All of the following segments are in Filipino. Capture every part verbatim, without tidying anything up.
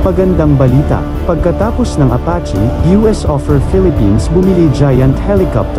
Magandang balita, pagkatapos ng Apache, U S offer Philippines bumili giant helicopter.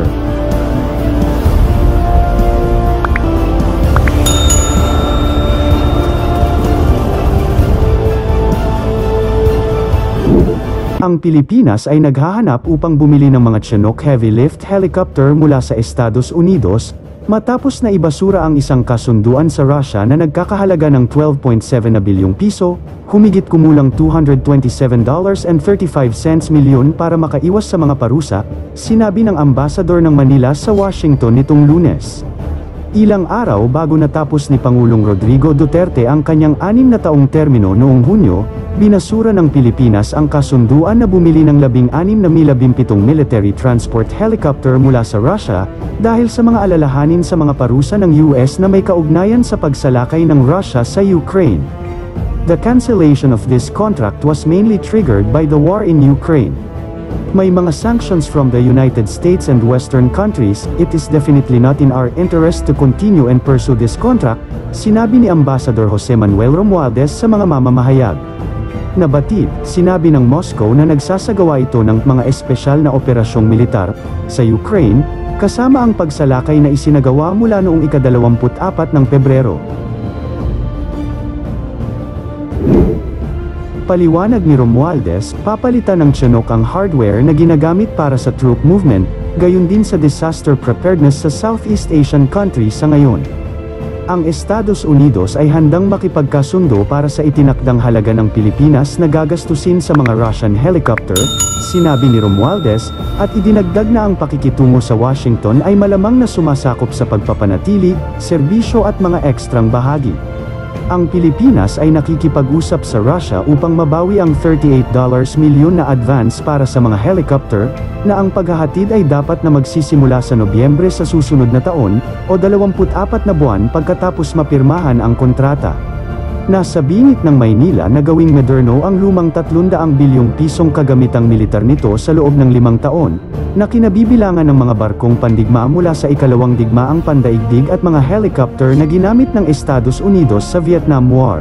Ang Pilipinas ay naghahanap upang bumili ng mga Chinook heavy lift helicopter mula sa Estados Unidos, matapos na ibasura ang isang kasunduan sa Russia na nagkakahalaga ng twelve point seven na bilyong piso, humigit kumulang two hundred twenty-seven dollars and thirty-five cents milyon para makaiwas sa mga parusa, sinabi ng ambasador ng Manila sa Washington nitong Lunes. Ilang araw bago natapos ni Pangulong Rodrigo Duterte ang kanyang anim na taong termino noong Hunyo, binasura ng Pilipinas ang kasunduan na bumili ng labing anim na Mi labinpitong military transport helicopter mula sa Russia, dahil sa mga alalahanin sa mga parusa ng U S na may kaugnayan sa pagsalakay ng Russia sa Ukraine. The cancellation of this contract was mainly triggered by the war in Ukraine. May mga sanctions from the United States and Western countries, it is definitely not in our interest to continue and pursue this contract, sinabi ni Ambassador Jose Manuel Romualdez sa mga mamamahayag. Nabatid, sinabi ng Moscow na nagsasagawa ito ng mga espesyal na operasyong militar sa Ukraine, kasama ang pagsalakay na isinagawa mula noong ikadalawamput apat ng Pebrero. Paliwanag ni Romualdez, papalitan ng Chinook ang hardware na ginagamit para sa troop movement, gayon din sa disaster preparedness sa Southeast Asian countries sa ngayon. Ang Estados Unidos ay handang makipagkasundo para sa itinakdang halaga ng Pilipinas na gagastusin sa mga Russian helicopter, sinabi ni Romualdez, at idinagdag na ang pakikitungo sa Washington ay malamang na sumasakop sa pagpapanatili, serbisyo at mga ekstrang bahagi. Ang Pilipinas ay nakikipag-usap sa Russia upang mabawi ang thirty-eight milyon na advance para sa mga helicopter, na ang paghahatid ay dapat na magsisimula sa Nobyembre sa susunod na taon, o dalawamput apat na buwan pagkatapos mapirmahan ang kontrata. Nasa bingit ng Maynila na gawing moderno ang lumang tatlundaang bilyong pisong kagamitang militar nito sa loob ng limang taon, na kinabibilangan ng mga barkong pandigma mula sa ikalawang digmaang pandaigdig at mga helicopter na ginamit ng Estados Unidos sa Vietnam War.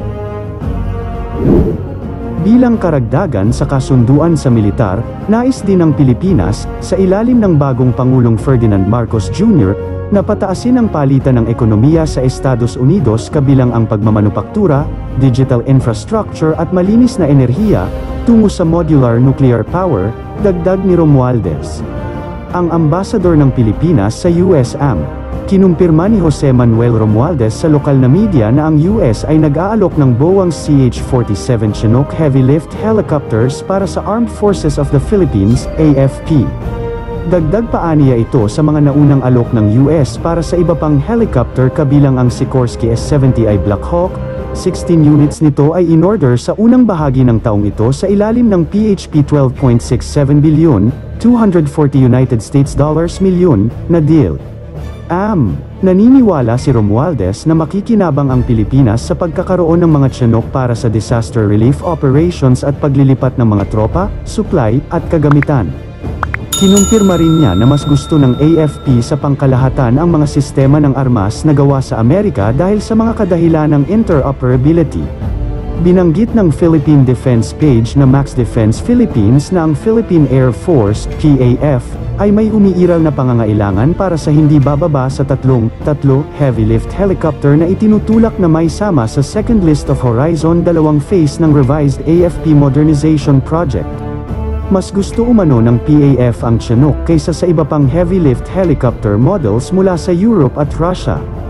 Bilang karagdagan sa kasunduan sa militar, nais din ng Pilipinas, sa ilalim ng bagong Pangulong Ferdinand Marcos Junior, na pataasin ang palitan ng ekonomiya sa Estados Unidos kabilang ang pagmamanupaktura, digital infrastructure at malinis na enerhiya, tungo sa modular nuclear power, dagdag ni Romualdez. Ang ambasador ng Pilipinas sa U S A M, kinumpirma ni Jose Manuel Romualdez sa lokal na media na ang U S ay nag-aalok ng Boeing C H forty-seven Chinook heavy lift helicopters para sa Armed Forces of the Philippines, A F P. Dagdag paaniya ito sa mga naunang alok ng U S para sa iba pang helicopter kabilang ang Sikorsky S seventy I Black Hawk. sixteen units nito ay in-order sa unang bahagi ng taong ito sa ilalim ng P H P twelve point six seven bilyon, two hundred forty United States dollars milyon, na deal. Am, naniniwala si Romualdez na makikinabang ang Pilipinas sa pagkakaroon ng mga Chinook para sa disaster relief operations at paglilipat ng mga tropa, supply, at kagamitan. Kinumpirma rin niya na mas gusto ng A F P sa pangkalahatan ang mga sistema ng armas na gawa sa Amerika dahil sa mga kadahilan ng interoperability. Binanggit ng Philippine Defense page na Max Defense Philippines na ang Philippine Air Force, P A F, ay may umiiral na pangangailangan para sa hindi bababa sa tatlong, tatlo, heavy lift helicopter na itinutulak na may sama sa second list of Horizon dalawang phase ng revised A F P modernization project. Mas gusto umano ng P A F ang Chinook kaysa sa iba pang heavy lift helicopter models mula sa Europe at Russia.